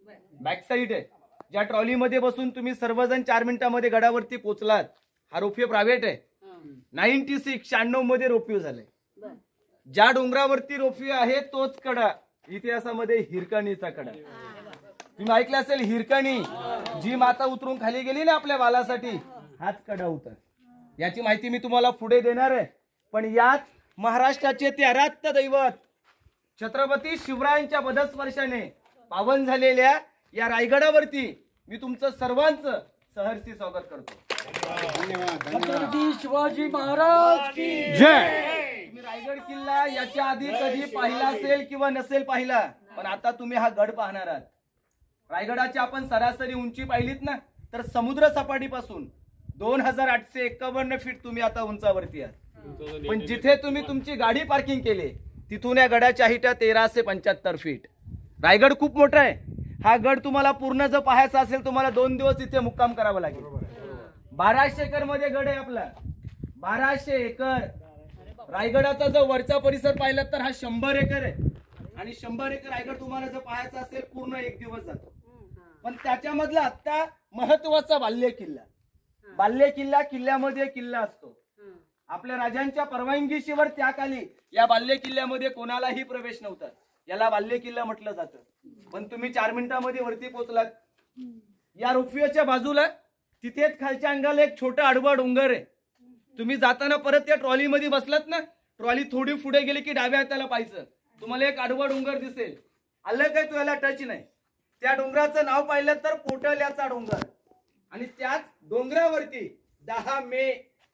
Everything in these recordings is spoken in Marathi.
बॅक साईड आहे. ज्या ट्रॉलीमध्ये बसून तुम्ही सर्वजण 4 मिनिटांमध्ये गडावरती पोहोचलात, हा रोपवे प्रायव्हेट आहे. 96 मध्ये रोपवे झाले. ज्या डोंगरावरती रोपवे आहे तोच कडा इतिहासामध्ये हिरकणीचा कडा. तुम्ही ऐकलं असेल हिरकणी, जी माता उतरून खाली गेली ना आपल्या बालासाठी, हाच कडा होता. याची माहिती मी तुम्हाला पुढे देणार आहे. पण याच महाराष्ट्राचे ते आराध्य दैवत छत्रपती शिवरायांच्या पदस्पर्शाने पावन झालेल्या या रायगडावरती मी तुमचं सर्वांचं सहर्षी स्वागत करतो. छत्रपती शिवाजी महाराज की जय. तुम्ही रायगड किल्ला याच्या आधी कधी पाहिला असेल किंवा नसेल पाहिला, पण आता तुम्ही हा गड पाहणार आहात. रायगडाची आपण सरासरी उंची पाहिलीत ना, तर समुद्र सपाटीपासून 2851 फीट तुम्ही आता उंचावरती आहात. पण जिथे तुम्ही तुमची गाडी पार्किंग केली तिथून या गडाच्या हाईट 1375 फीट. रायगड खूप मोठा आहे. हा गड तुम्हाला पूर्ण जर पाहायचा असेल तुम्हाला 2 दिवस इथे मुक्काम करावा लागेल. 1200 एकर मध्ये गड आहे आपला, 1200 एकर. रायगडाचा जर वरचा परिसर पाहिला तर हा 100 एकर आहे. आणि 100 एकर रायगड तुम्हाला जर पाहायचा असेल पूर्ण 1 दिवस जातो. पण त्याच्यामधला आता महत्वाचा बाल्य किल्ला. बाल्य किल्ला, किल्ल्यामध्ये किल्ला असतो. आपल्या राजांच्या परवानगीशिवाय त्याखाली या बाल्य किल्ल्यामध्ये कोणालाही प्रवेश नव्हता. याला बाल्य किल्ला म्हटलं जातं. पण तुम्ही 4 मिनिटांमध्ये वरती पोहोचलात. या रोपवेच्या बाजूला तिथेच खालच्या अंगाला एक छोटा आडवा डोंगर आहे. तुम्ही जाताना परत त्या ट्रॉलीमध्ये बसलात ना, ट्रॉली थोडी पुढे गेली की डाव्या हाताला पाहायचं, तुम्हाला एक आडवा डोंगर दिसेल. आलं काय, तुम्हाला टच नाही. त्या डोंगराचं नाव पाहिलं तर पोटल्याचा डोंगर. आणि त्याच डोंगरावरती 10 मे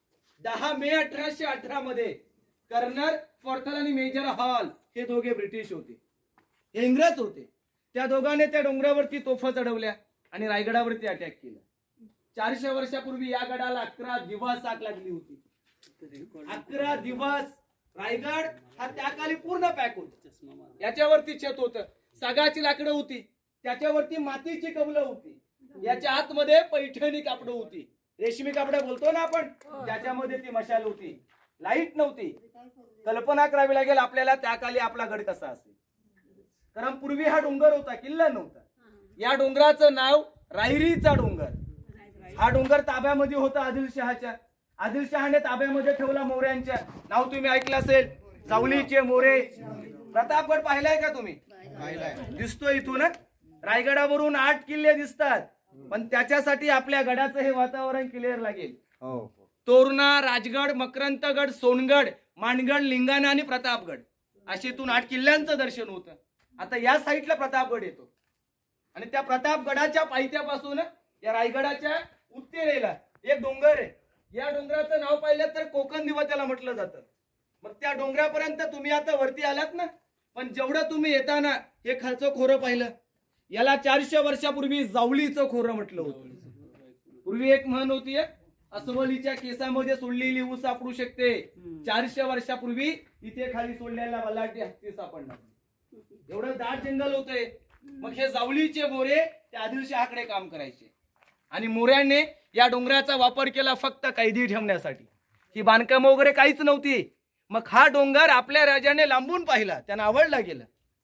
1818 मध्ये कर्नल फॉर्थल आणि मेजर हॉल हे दोघे ब्रिटिश होते, हे इंग्रज होते. त्या दोघांनी त्या डोंगरावरती तोफा चढवल्या आणि रायगडावरती अटॅक केला. 400 वर्षापूर्वी या गडाला 11 दिवस आग लागली होती. 11 दिवस रायगड हा त्याखाली पूर्ण पॅक होता. याच्यावरती छत होतं, सागाची लाकडं होती, त्याच्यावरती मातीची कबलं होती, याच्या आतमध्ये पैठणी कापड होती, रेशमी कापड बोलतो ना आपण, त्याच्यामध्ये ती मशाल होती. लाईट नव्हती. कल्पना करावी लागेल आपल्याला त्याखाली आपला गड कसा असेल. कारण पूर्वी हा डोंगर होता, किल्ला नव्हता. या डोंगराचं नाव रायरीचा डोंगर. हा डोंगर ताब्यामध्ये होता आदिलशहाच्या. आदिलशहाने ताब्यामध्ये ठेवला मोऱ्यांच्या. नाव तुम्ही ऐकलं असेल, जावलीचे मोरे. प्रतापगड पाहिलाय का तुम्ही? दिसतोय इथून. रायगडावरून 8 किल्ले दिसतात, पण त्याच्यासाठी आपल्या गडाचं हे वातावरण क्लिअर लागेल. तोरणा, राजगड, मकरंतगड, सोनगड, मानगड, लिंगाणा आणि प्रतापगड असे इथून 8 किल्ल्यांचं दर्शन होतं. आता या साईडला प्रतापगड येतो आणि त्या प्रतापगडाच्या पायथ्यापासून या रायगडाच्या उत्तरेला एक डोंगर आहे. या डोंगराचं नाव पाहिलं तर कोकण दिवा त्याला म्हटलं जातं. मग त्या डोंगरापर्यंत तुम्ही आता वरती आलात ना, पण जेवढं तुम्ही येताना हे खालचं खोरं पाहिलं, याला 400 वर्षापूर्वी जावलीचं खोरं म्हटलं होतं. पूर्वी एक म्हण होती, अस्वलीच्या केसामध्ये सोडलेली ऊस सापडू शकते. 400 वर्षापूर्वी इथे खाली सोडलेला बलाढ्य हत्ती सापडणार. एवढं दाट जंगल होतंय. मग हे जावलीचे मोरे त्या आदिलशहाकडे काम करायचे आणि मोऱ्यांनी या डोंगराचा वापर केला फक्त कैदी ठेवण्यासाठी. ही बांधकाम वगैरे काहीच नव्हती. मग हा डोंगर आपल्या राजाने लांबून पाहिला, त्यांना आवडला गेला.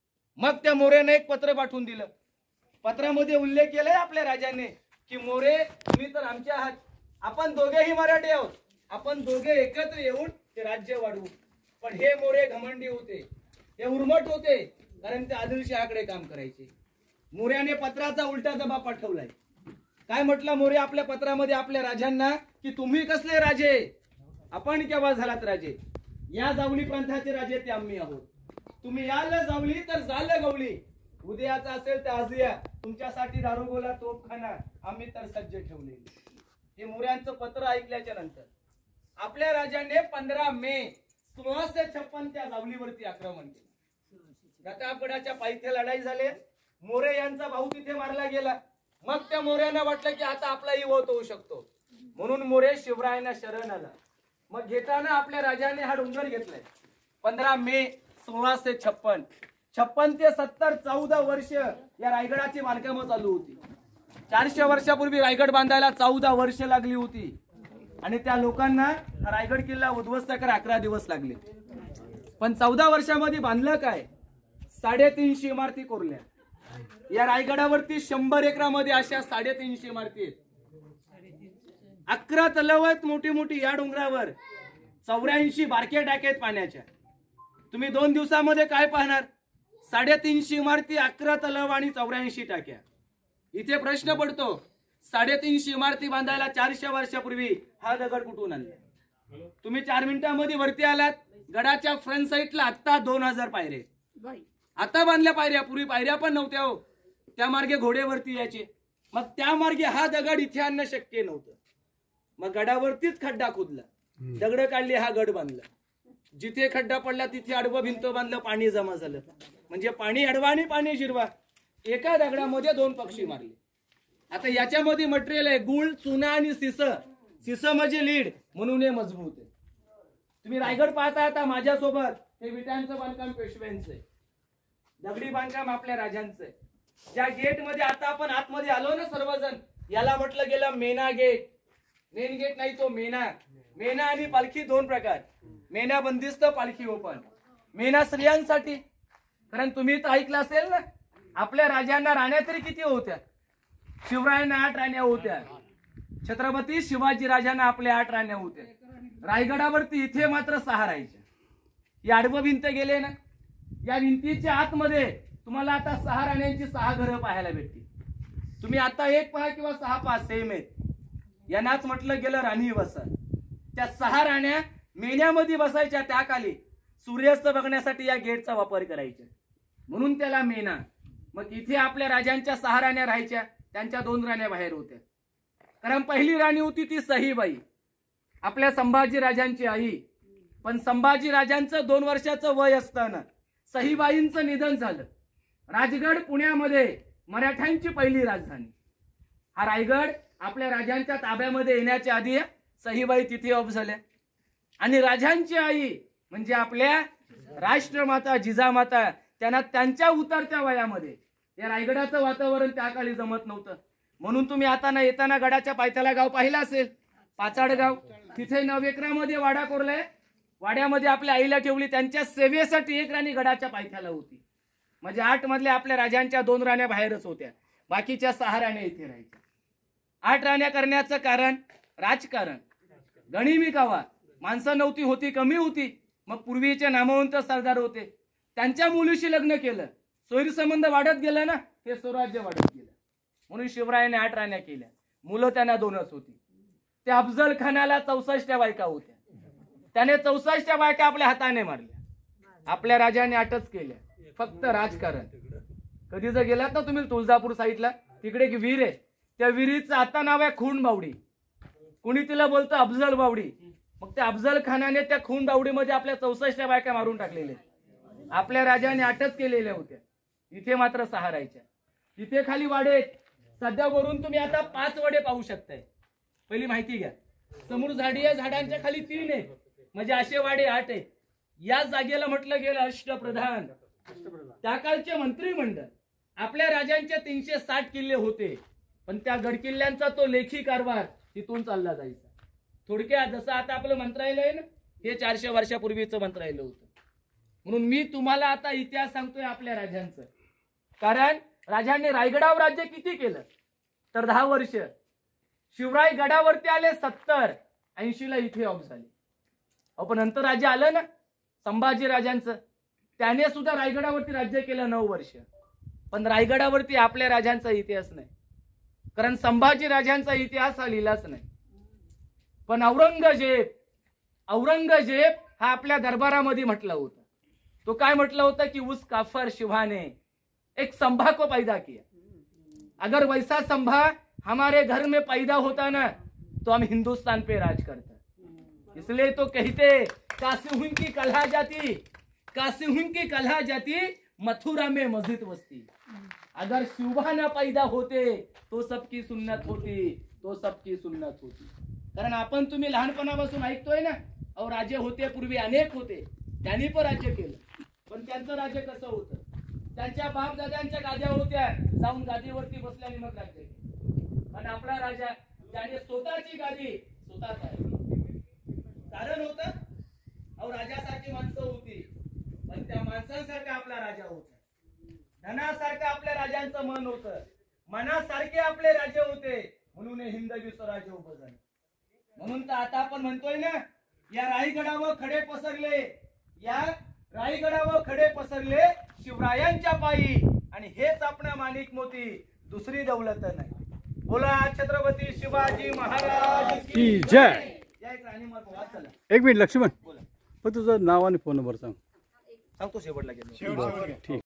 मग त्या मोऱ्याने एक पत्र पाठवून दिलं. पत्रामध्ये उल्लेख केलाय आपल्या राजाने की मोरे तुम्ही तर आमच्या आहात, आपण दोघेही मराठी आहोत, आपण दोघे एकत्र येऊन ते राज्य वाढवू. पण हे मोरे घमंडी होते, हे उर्मट होते, कारण ते आदिलशहाकडे काम करायचे. मोऱ्याने पत्राचा उलटा जबाब पाठवलाय. काय म्हटलं मोरे आपल्या पत्रामध्ये आपल्या राजांना की तुम्ही कसले राजे, आपण केव्हा झालात राजे, या जावली पंथाचे राजे ते आम्ही आहोत. तुम्ही याल जावली तर झालं गवली, उद्याचा असेल तर आज या, तुमच्यासाठी दारुगोला तोफखाना आम्ही तर सज्ज ठेवले. हे मोऱ्यांचं पत्र ऐकल्याच्या नंतर आपल्या राजाने 15 मे 1656 त्या जावलीवरती आक्रमण केलं. प्रतापगडाच्या पायथ्या लढाई झाली. मोरे यांचा भाऊ तिथे मारला गेला. मग त्या मोऱ्यांना वाटलं की आता आपलाही वध होऊ शकतो, म्हणून मोरे शिवरायांना शरण आला. मग घेताना आपल्या राजाने हा डोंगर घेतलाय. 15 मे 1656. 56 ते 70 14 वर्ष या रायगडाची बांधकामं चालू होती. 400 वर्षापूर्वी रायगड बांधायला 14 वर्ष लागली होती आणि त्या लोकांना हा रायगड किल्ला उद्ध्वस्त करायला 11 दिवस लागले. पण 14 वर्षामध्ये बांधलं काय, 350 इमारती कोरल्या. या रायगडावरती 100 एकरामध्ये अशा 350 इमारती आहेत. 11 तलाव आहेत मोठी मोठी या डोंगरावर. 84 बारक्या टाक्या आहेत पाण्याच्या. तुम्ही 2 दिवसामध्ये काय पाहणार? 350 इमारती, 11 तलाव आणि 84 टाक्या. इथे प्रश्न पडतो, 350 इमारती बांधायला 400 वर्षापूर्वी हा दगड कुठून आणला? तुम्ही 4 मिनिटांमध्ये वरती आलात. गडाच्या फ्रंट साईडला आता 2000 पायरे. आता बांधल्या पायऱ्या, पूर्वी पायऱ्या पण नव्हत्या हो. त्या मार्गे घोडेवरती यायचे. मग त्या मार्गे हा दगड इथे आणणं शक्य नव्हतं. मग गडावरतीच खड्डा खोदला, दगड काढले, हा गड बांधला. जिथे खड्डा पडला तिथे आडवं भिंत बांधलं, पाणी जमा झालं. म्हणजे पाणी आडवा आणि पाणी जिरवा. एका दगडामध्ये 2 पक्षी मारले. आता याच्यामध्ये मटेरियल आहे गुळ, चुना आणि सिस म्हणजे लीड, म्हणून हे मजबूत आहे. तुम्ही रायगड पाहता. आता माझ्यासोबत हे विटांचं बांधकाम पेशव्यांचं आहे, दगडी बांधकाम आपल्या राजांचं आहे. ज्या गेट मध्ये आता आपण आतमध्ये आलो ना सर्वजण, याला म्हटलं गेलं मेना गेट. मेन गेट नाही, तो मेना. मेना आणि पालखी 2 प्रकार. मेना बंदिस्त, पालखी ओपन. मेना स्त्रियांसाठी, कारण तुम्ही तर ऐकलं असेल ना, आपल्या राजांना राण्या तरी किती होत्या? शिवरायांना 8 राण्या होत्या. छत्रपती शिवाजी राजांना आपल्या 8 राण्या होत्या. रायगडावरती इथे मात्र 6 राहायच्या. या आडवं भिंत गेले ना, या भिंतीच्या आतमध्ये तुम्हाला आता 6 राण्यांची 6 घरं पाहायला भेटतील. तुम्ही आता 1 पहा किंवा 6 पहा, सेम आहेत. यांनाच म्हटलं गेलं राणी वसा. त्या 6 राण्या मेन्यामध्ये बसायच्या. त्या खाली सूर्यास्त बघण्यासाठी या गेटचा वापर करायचा, म्हणून त्याला मेना. मग इथे आपल्या राजांच्या 6 राण्या राहायच्या, त्यांच्या 2 राण्या बाहेर होत्या. कारण पहिली राणी होती ती सहीबाई, आपल्या संभाजी राजांची आई. पण संभाजी राजांचं 2 वर्षाचं वय असताना सहीबाईंचं निधन झालं. राजगड पुण्यामध्ये मराठ्यांची पहिली राजधानी. हा रायगड आपल्या राजांच्या ताब्यामध्ये येण्याच्या आधी सहीबाई तिथे ऑफ झाल्या. आणि राजांची आई म्हणजे आपल्या राष्ट्रमाता जिजामाता, त्यांना त्यांच्या उतरत्या वयामध्ये या रायगडाचं वातावरण त्या काळी जमत नव्हतं. म्हणून तुम्ही आता ना येताना गडाच्या पायथ्याला गाव पाहिलं असेल, पाचाडगाव. तिथे 9 एकरामध्ये वाडा कोरलाय. वाड्यामध्ये आपल्या आईला ठेवली. त्यांच्या सेवेसाठी 1 राणी गडाच्या पायथ्याला होती. म्हणजे 8 मधल्या आपल्या राजांच्या 2 राण्या बाहेरच होत्या, बाकीच्या 6 राण्या इथे राहायच्या. 8 राण्या करण्याचं कारण राजकारण. गणिमी कावा माणसं नव्हती, होती कमी होती. मग पूर्वीचे नामवंत सरदार होते, त्यांच्या मुलीशी लग्न केलं. सोयीसंबंध वाढत गेला ना, हे स्वराज्य वाढत गेलं. म्हणून शिवरायाने 8 राण्या केल्या. मुलं त्यांना 2च होती. त्या अफजल खानाला 64 बायका होत्या. त्याने 64 बायका आपल्या हाताने मारल्या. आपल्या राजाने 8च केल्या. फक्त राजकारण. कधी जर गेलात ना तुम्ही तुळजापूर साईडला, तिकडे एक विहीर आहे. त्या विहिरीचं आता नाव आहे खून बावडी. कुणी तिला बोलतं अफजल बावडी. मग त्या अफजल खानाने त्या खून बावडीमध्ये आपल्या 64 बायका मारून टाकलेल्या. आपल्या राजाने 8च केलेल्या होत्या. इथे मात्र 6 राहायच्या. इथे खाली वाडे आहेत. सध्या वरून तुम्ही आता 5 वडे पाहू शकताय. पहिली माहिती घ्या. समोर झाडी आहे, झाडांच्या खाली 3 आहेत, म्हणजे असे वाडे 8 आहेत. या जागेला म्हटलं गेलं अष्टप्रधान. त्या काळचे मंत्रिमंडळ. आपल्या राजांचे 360 किल्ले होते, पण त्या गडकिल्ल्यांचा तो लेखी कारभार तिथून चालला जायचा. थोडक्यात जसं आता आपलं मंत्रालय आहे ना, हे 400 वर्षापूर्वीचं मंत्रालय होतं. म्हणून मी तुम्हाला आता इतिहास सांगतोय आपल्या राजांचं. कारण राजांनी रायगडावर राज्य किती केलं तर 10 वर्ष. शिवराय गडावरती आले 70-80 ला इथे ऑफ झाले. पण नंतर राज्य आलं ना संभाजी राजांचं, त्याने सुद्धा रायगडावरती राज्य केलं 9 वर्ष. पण रायगडावरती आपल्या राजांचा इतिहास नाही, कारण संभाजी राजांचा इतिहास हा लिहिलाच नाही. पण औरंगजेब हा आपल्या दरबारामध्ये म्हटलं होतं. तो काय म्हटलं होतं की उस काफर शिवा ने एक संभा को पैदा किया. अगर वैसा संभा हमारे घर में पैदा होता ना तो हम हिंदुस्तान पे राज करते. इसलिए तो कहते कासिहुन की कलहा जाती मथुरा में मस्जिद बसती. अगर शिवबा न पैदा होते तो सबकी सुन्नत होती. कारण आपण तुम्ही लहानपणापासून ऐकतोय ना, अहो राजे होते पूर्वी, अनेक होते, त्यांनी पण राज्य केलं. पण त्यांचं राज्य कसं होतं? त्यांच्या बापदादांच्या गाद्या होत्या, जाऊन गादीवरती बसल्याने मग राज्य केलं. आणि आपला राजा ज्याने स्वतःची गादी स्वतःच आहे. कारण होतं, अहो राजासारखी माणसं होती, पण त्या माणसांसारखा आपला राजा होता. धनासारखं आपल्या राजांचं मन होतं, मनासारखे आपले राजे होते, म्हणून हे हिंदवी स्वराज्य उभं झालं. म्हणून तर आता आपण म्हणतोय ना, या रायगडावर खडे पसरले, या रायगडावर खडे पसरले शिवरायांच्या पायी, आणि हेच आपणा माणिक मोती, दुसरी दौलत नाही. बोला छत्रपती शिवाजी महाराज की जय. या एक राणी मार्ग वाद चला. एक मिनिट लक्ष्मण, बोला. पण तुझं नाव आणि फोन नंबर सांग. सांगतो शेवटला गेलो. ठीक.